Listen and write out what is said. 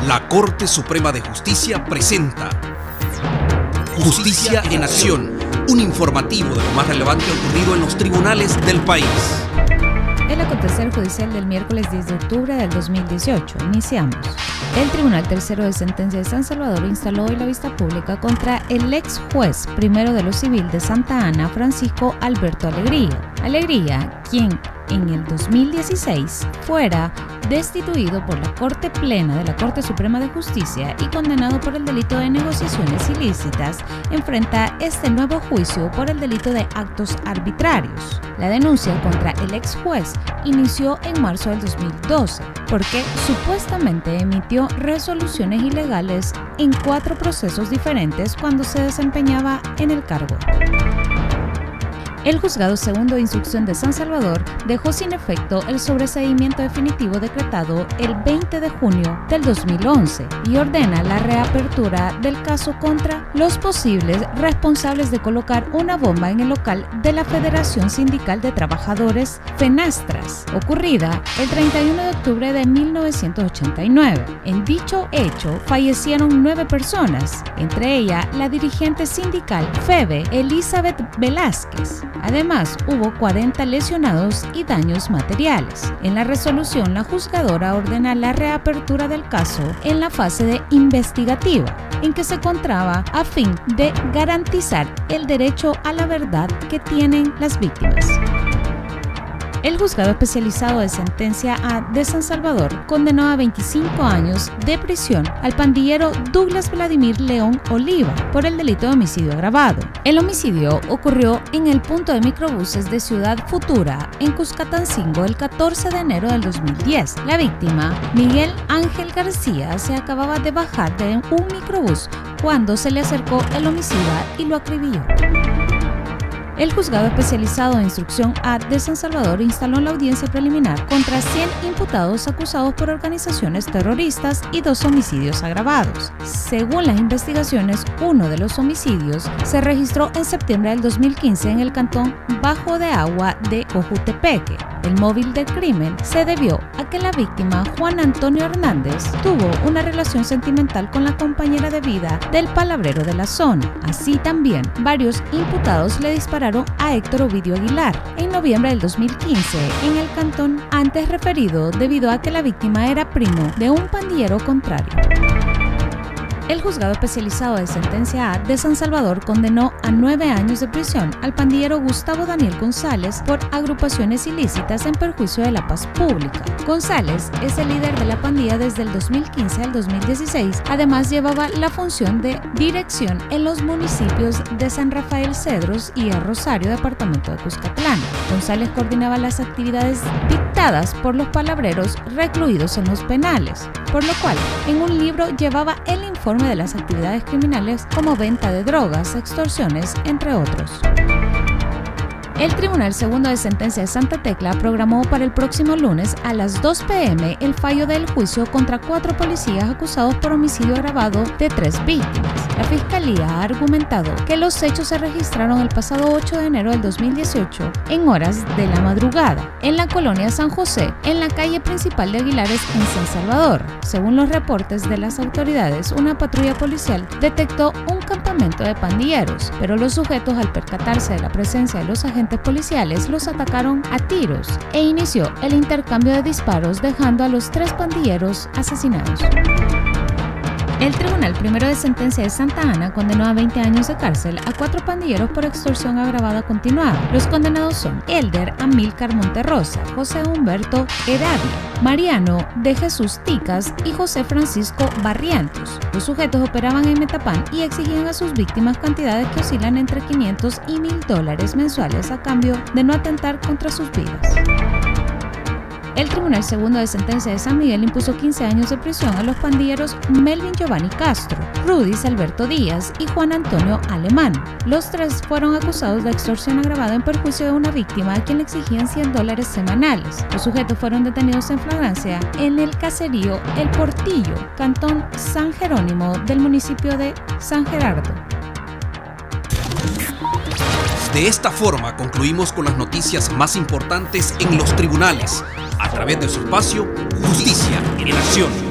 La Corte Suprema de Justicia presenta Justicia en Acción, un informativo de lo más relevante ocurrido en los tribunales del país. El acontecer judicial del miércoles 10 de octubre del 2018. Iniciamos. El Tribunal Tercero de Sentencia de San Salvador instaló hoy la vista pública contra el ex juez primero de lo civil de Santa Ana, Francisco Alberto Alegría, quien en el 2016 fuera destituido por la Corte Plena de la Corte Suprema de Justicia y condenado por el delito de negociaciones ilícitas, enfrenta este nuevo juicio por el delito de actos arbitrarios. La denuncia contra el ex juez inició en marzo del 2012, porque supuestamente emitió resoluciones ilegales en 4 procesos diferentes cuando se desempeñaba en el cargo. El Juzgado Segundo de Instrucción de San Salvador dejó sin efecto el sobreseimiento definitivo decretado el 20 de junio del 2011 y ordena la reapertura del caso contra los posibles responsables de colocar una bomba en el local de la Federación Sindical de Trabajadores FENASTRAS, ocurrida el 31 de octubre de 1989. En dicho hecho fallecieron 9 personas, entre ellas la dirigente sindical FEBE, Elizabeth Velázquez. Además, hubo 40 lesionados y daños materiales. En la resolución, la juzgadora ordena la reapertura del caso en la fase de investigativa, en que se encontraba a fin de garantizar el derecho a la verdad que tienen las víctimas. El Juzgado Especializado de Sentencia A de San Salvador condenó a 25 años de prisión al pandillero Douglas Vladimir León Oliva por el delito de homicidio agravado. El homicidio ocurrió en el punto de microbuses de Ciudad Futura, en Cuscatancingo, el 14 de enero del 2010. La víctima, Miguel Ángel García, se acababa de bajar de un microbús cuando se le acercó el homicida y lo acribilló. El Juzgado Especializado de Instrucción A de San Salvador instaló la audiencia preliminar contra 100 imputados acusados por organizaciones terroristas y 2 homicidios agravados. Según las investigaciones, uno de los homicidios se registró en septiembre del 2015 en el cantón Bajo de Agua de Cojutepeque. El móvil del crimen se debió a que la víctima, Juan Antonio Hernández, tuvo una relación sentimental con la compañera de vida del palabrero de la zona. Así también, varios imputados le dispararon a Héctor Ovidio Aguilar en noviembre del 2015 en el cantón antes referido, debido a que la víctima era primo de un pandillero contrario. El Juzgado Especializado de Sentencia A de San Salvador condenó a 9 años de prisión al pandillero Gustavo Daniel González por agrupaciones ilícitas en perjuicio de la paz pública. González es el líder de la pandilla desde el 2015 al 2016. Además, llevaba la función de dirección en los municipios de San Rafael Cedros y El Rosario, departamento de Cuscatlán. González coordinaba las actividades dictadas por los palabreros recluidos en los penales, por lo cual en un libro llevaba el informe de las actividades criminales como venta de drogas, extorsiones, entre otros. El Tribunal Segundo de Sentencia de Santa Tecla programó para el próximo lunes a las 2 p.m. el fallo del juicio contra 4 policías acusados por homicidio agravado de 3 víctimas. La Fiscalía ha argumentado que los hechos se registraron el pasado 8 de enero del 2018 en horas de la madrugada en la colonia San José, en la calle principal de Aguilares en San Salvador. Según los reportes de las autoridades, una patrulla policial detectó un campamento de pandilleros, pero los sujetos, al percatarse de la presencia de los agentes policiales, los atacaron a tiros e inició el intercambio de disparos, dejando a los 3 pandilleros asesinados. El Tribunal Primero de Sentencia de Santa Ana condenó a 20 años de cárcel a 4 pandilleros por extorsión agravada continuada. Los condenados son Elder Amílcar Monterrosa, José Humberto Heredia, Mariano de Jesús Ticas y José Francisco Barrientos. Los sujetos operaban en Metapán y exigían a sus víctimas cantidades que oscilan entre $500 y $1,000 mensuales a cambio de no atentar contra sus vidas. El Tribunal Segundo de Sentencia de San Miguel impuso 15 años de prisión a los pandilleros Melvin Giovanni Castro, Rudis Alberto Díaz y Juan Antonio Alemán. Los 3 fueron acusados de extorsión agravada en perjuicio de una víctima a quien le exigían $100 semanales. Los sujetos fueron detenidos en flagrancia en el caserío El Portillo, cantón San Jerónimo del municipio de San Gerardo. De esta forma concluimos con las noticias más importantes en los tribunales, a través de su espacio Justicia en Acción.